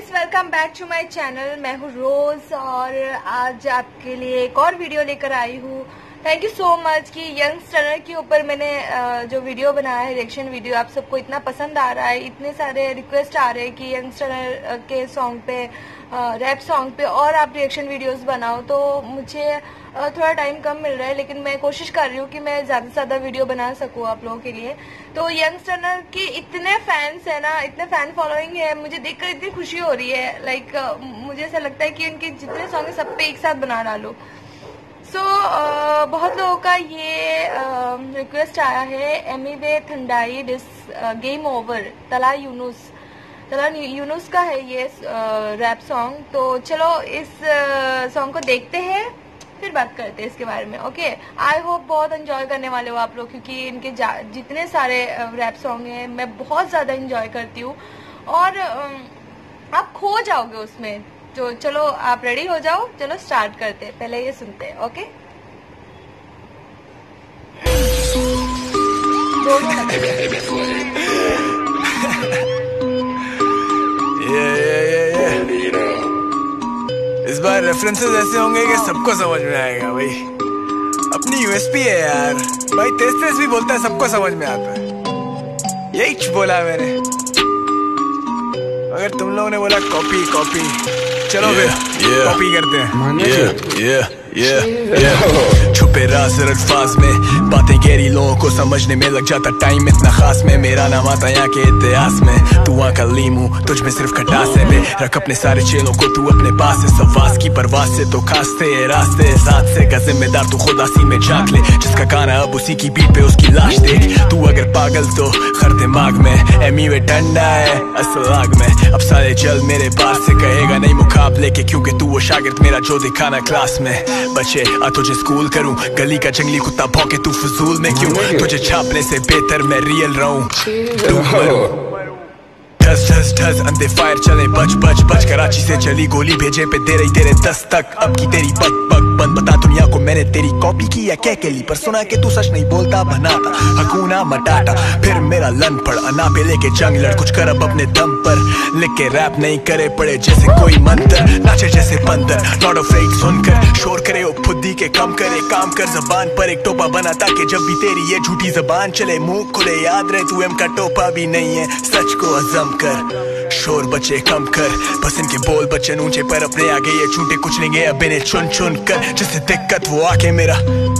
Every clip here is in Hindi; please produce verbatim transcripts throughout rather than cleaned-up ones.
Guys, welcome back to my channel. मैं हूँ रोज और आज आपके लिए एक और वीडियो लेकर आई हूँ। थैंक यू सो मच कि यंगस्टर के ऊपर मैंने जो वीडियो बनाया है, रिएक्शन वीडियो, आप सबको इतना पसंद आ रहा है। इतने सारे रिक्वेस्ट आ रहे हैं कि यंगस्टर के सॉन्ग पे, रैप सॉन्ग पे और आप रिएक्शन वीडियोस बनाओ। तो मुझे थोड़ा टाइम कम मिल रहा है, लेकिन मैं कोशिश कर रही हूँ कि मैं ज़्यादा से ज़्यादा वीडियो बना सकूँ आप लोगों के लिए। तो यंगस्टर के इतने फैंस है ना, इतने फैन फॉलोइंग है, मुझे देखकर इतनी खुशी हो रही है। लाइक मुझे ऐसा लगता है कि उनके जितने सॉन्ग है सब पे एक साथ बना डालो। सो so, uh, बहुत लोगों का ये रिक्वेस्ट uh, आया है, एमी वे थंडाई डिस गेम ओवर, तला यूनुस तला यूनुस का है ये रैप uh, सॉन्ग। तो चलो इस सॉन्ग uh, को देखते हैं, फिर बात करते हैं इसके बारे में। ओके, आई होप बहुत एंजॉय करने वाले हो आप लोग, क्योंकि इनके जितने सारे रैप सॉन्ग हैं मैं बहुत ज़्यादा एंजॉय करती हूँ और uh, आप खो जाओगे उसमें। तो चलो आप रेडी हो जाओ, चलो स्टार्ट करते हैं। पहले ये सुनते हैं। ओके, इस बार रेफरेंसेस ऐसे होंगे कि सबको समझ में आएगा। भाई अपनी यूएसपी है यार, भाई तेज तेज भी बोलता है, सबको समझ में आता है। यही बोला मैंने, अगर तुम लोगों ने बोला कॉपी कॉपी, चलो फिर कॉपी करते हैं। Yeah, yeah. छुपे राज अल्फाज में बातें गहरी, लोगों को समझने में लग जाता टाइम इतना खास में। मेरा नाम आता यहाँ के इतिहास में, तू वहाँ का लीमू, तुझ में सिर्फ खटास है बे। रख अपने सारे चेलों को तू अपने पास है, सवास की परवास से तो खासते रास्ते साथ से का जिम्मेदार तू खुदासी में झांक ले। जिसका गाना अब उसी की बीट पे उसकी लाश देख। तू अगर पागल तो खर दिमाग में, एमी वे ठंडा है असल आग में। अब साले जल मेरे पास से कहेगा नहीं मुकाबले के, क्योंकि तू वो शागिर्द मेरा जो दिखाना क्लास में। बच्चे आ तुझे स्कूल करूं, गली का जंगली कुत्ता भौंके तू फजूल में क्यों? तुझे छापने से बेहतर मैं रियल रहूं। ठस ठस ठस अंधे फायर चले, बच बच बच। कराची से चली गोली, भेजे पे दे रही तेरे दस्तक। अब की तेरी बक बक बंद, बता दुनिया को मैंने तेरी कॉपी की या क्या के ली। पर सुना के तू सच नहीं बोलता, बनाता हकूना मटाटा। फिर मेरा लन पड़ अना पे लेके जंग लड़, कुछ कर अब अपने दम पर। लिख के रैप नहीं करे पड़े जैसे कोई मंत्र, नाचे जैसे बंदर नॉट अ फेक सुनकर। शोर करे ओ खुदी के कम करे, काम कर जबान पर एक टोपा बना, ताकि जब भी तेरी ये झूठी जबान चले मुंह खुले याद रहे तू एम का टोपा भी नहीं है। सच को अज़म कर, शोर बचे कम कर, बस इनके बोल बच्चन ऊंचे पर अपने आगे ये झूठे कुछ नहीं गए अब इन्हें चुन चुन कर। जिससे दिक्कत वो आके मेरा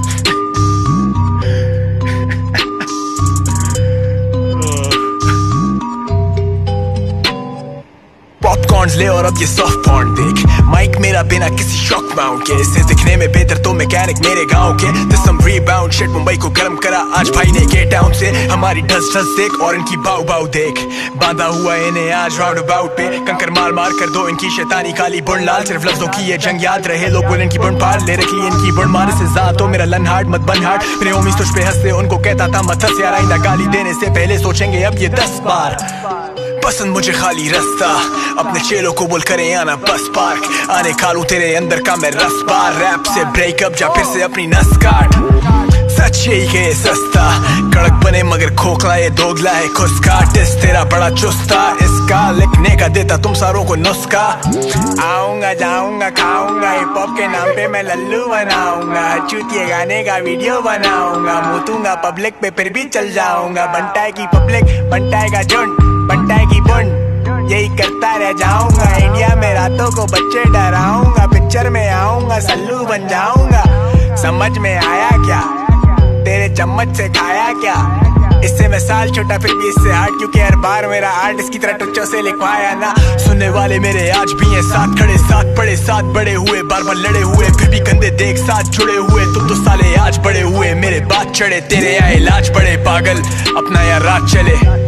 पॉपकॉर्न्स ले और अब ये सॉफ्ट पॉर्न देख। माइक मेरा बिना किसी शॉक माउंट के, इससे दिखने में बेहतर तो मैकेनिक मेरे गांव के। This some rebound shit, Mumbai को गर्म करा आज भाई ने के टाउन से। हमारी ढस ढस देख और इनकी बाऊ बाऊ देख, बांधा हुआ इन्हें आज राउंड अबाउट पे। कंकर मार मार कर दो इनकी शैतानी काली बुन लाल, सिर्फ लफ्जों की ये जंग याद रहे। लोग बोले इनकी बुन पार ले रखी इनकी बुन मार से जा। तो मेरा लन हार्ड मत बन हार्ड, मेरे होमीज तुझ पे हंसते, उनको कहता था मत हंस यार। आइंदा गाली देने से पहले सोचेंगे अब ये दस बार। पसंद मुझे खाली रास्ता, अपने चेलों को बोल करे आना बस पार्क। आने खालू तेरे अंदर का मैं रस बार, रैप से ब्रेकअप जा फिर से अपनी नस काट। सच यही के सस्ता कड़क बने मगर खोखला ये दोगला है खुसका। टेस्ट तेरा बड़ा चुस्ता, इसका लिखने का देता तुम सारों को नुस्खा। आऊंगा जाऊंगा खाऊंगा, हिप हॉप के नाम पे मैं लल्लू बनाऊंगा। चूतिए गाने का वीडियो बनाऊंगा, मुतूंगा पब्लिक पे फिर भी चल जाऊंगा। बनटाई की पब्लिक बनटाई का झुंड, बनटाई की बुंड, यही करता रह जाऊंगा। इंडिया में रातों को बच्चे डराऊंगा, पिक्चर में आऊंगा सल्लू बन जाऊंगा। समझ में आया क्या, तेरे चम्मच से खाया क्या? इससे मैं साल छोटा फिर भी इससे हार्ड, क्योंकि हर बार मेरा आर्ट इसकी तरह टुच्चों से लिखवाया ना। सुनने वाले मेरे आज भी हैं साथ खड़े, साथ पड़े साथ बड़े हुए, बार बार लड़े हुए फिर भी कंधे देख साथ जुड़े हुए। तुम तो साले आज बड़े हुए, मेरे बात चढ़े, तेरे यहाँ इलाज पड़े। पागल अपना यहाँ रात चले,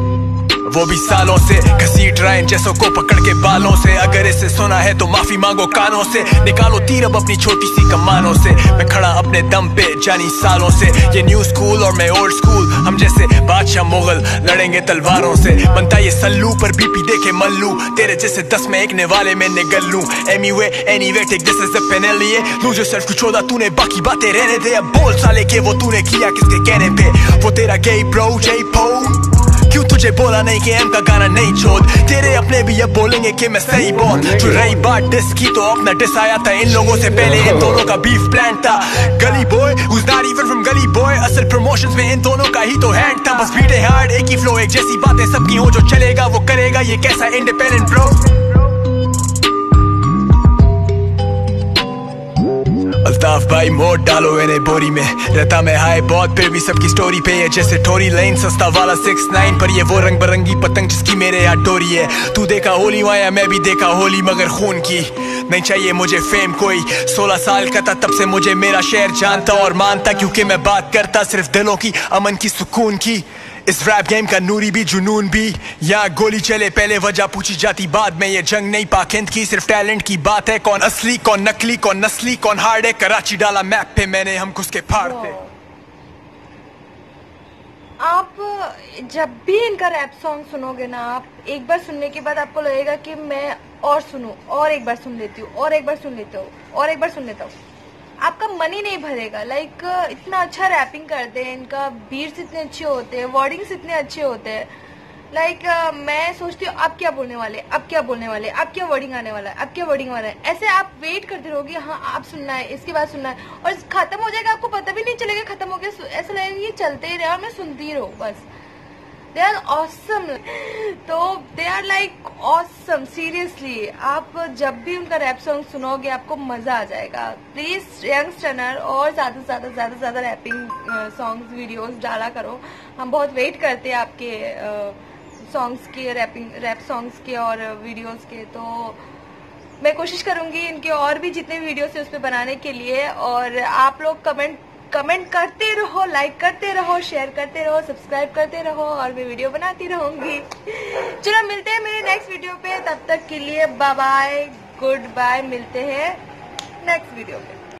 वो भी सालों से घसीट रहा इन जैसों को पकड़ के बालों से। अगर इसे सुना है तो माफी मांगो कानों से, निकालो तीर अब अपनी छोटी सी कमानों से। मैं खड़ा अपने दम पे जानी सालों से, ये न्यू स्कूल और मैं ओल्ड स्कूल। हम जैसे बादशाह मुगल लड़ेंगे तलवारों से, बनता ये सल्लू पर बीपी देखे मल्लू। तेरे जैसे दस में एक ने वाले में निगल लूं। Anyway anyway take this as a panel, ये लूज योरसेल्फ टू चौदह, तूने बाकी बातें रहने दे। अब बोल साले के वो तूने किया किसके कहने पे, वो तेरा गई ब्रो जय पो। क्यों तुझे बोला नहीं कि एम का गाना नहीं छोड़, तेरे अपने भी अब बोलेंगे कि मैं सही बहुत। जो रही बात डिस की तो अपना डिस आया था इन लोगों से पहले, इन दोनों का बीफ प्लान था। Gully Boy who's not even from Gully Boy, असल प्रमोशंस में इन दोनों का ही तो हैंड था। बस बीटे हार्ड एक ही फ्लो, एक जैसी बातें सबकी हो, जो चलेगा वो करेगा, ये कैसा इंडिपेंडेंट ब्रो। अल्ताफ भाई मोड डालो इन्हें बोरी में, रहता मैं हाई बहुत फिर भी सबकी स्टोरी पे है जैसे टोरी लाइन, सस्ता वाला सिक्स नाइन पर ये वो रंग बिरंगी पतंग जिसकी मेरे यहाँ डोरी है। तू देखा होली वाया मैं भी देखा होली, मगर खून की नहीं चाहिए मुझे फेम कोई। सोलह साल का था तब से मुझे मेरा शहर जानता और मानता, क्योंकि मैं बात करता सिर्फ दिलों की, अमन की, सुकून की। इस रैप गेम का नूरी भी जुनून भी, यहाँ गोली चले पहले वजह पूछी जाती बाद में। ये जंग नहीं पाखिंद की, सिर्फ टैलेंट की बात है। कौन असली कौन नकली कौन नस्ली कौन हार्ड है, कराची डाला मैप पे मैंने, हम घुस के फाड़ पे। आप जब भी इनका रैप सॉन्ग सुनोगे ना, आप एक बार सुनने के बाद आपको लगेगा कि मैं और सुनूं, और एक बार सुन लेती हूँ, और एक बार सुन लेता हूँ, और एक बार सुन लेता हूँ। आपका मन ही नहीं भरेगा। लाइक इतना अच्छा रैपिंग करते हैं, इनका बीट्स इतने अच्छे होते हैं, वर्डिंग्स इतने अच्छे होते हैं। लाइक मैं सोचती हूँ अब क्या बोलने वाले, अब क्या बोलने वाले, अब क्या वर्डिंग आने वाला है, अब क्या वर्डिंग वाला है। ऐसे आप वेट करते रहोगे, हाँ आप सुनना है, इसके बाद सुनना है, और खत्म हो जाएगा, आपको पता भी नहीं चलेगा खत्म हो गया। ऐसा लगेगा ये चलते ही रहा, मैं सुनती रहूँ बस। दे आर ऑसम, तो they are like awesome seriously. आप जब भी उनका रैप सॉन्ग सुनोगे आपको मजा आ जाएगा। प्लीज यंग स्टनर और ज्यादा से ज्यादा ज्यादा से ज्यादा रैपिंग सॉन्ग्स वीडियोस डाला करो। हम बहुत वेट करते हैं आपके सॉन्ग्स के, रैपिंग रैप सॉन्ग्स के और वीडियोस के। तो मैं कोशिश करूंगी इनके और भी जितने वीडियोस है उस पर बनाने के लिए। और आप लोग कमेंट कमेंट करते रहो, लाइक करते रहो, शेयर करते रहो, सब्सक्राइब करते रहो, और मैं वीडियो बनाती रहूंगी। चलो मिलते हैं मेरे नेक्स्ट वीडियो पे, तब तक के लिए बाय बाय, गुड बाय, मिलते हैं नेक्स्ट वीडियो पे।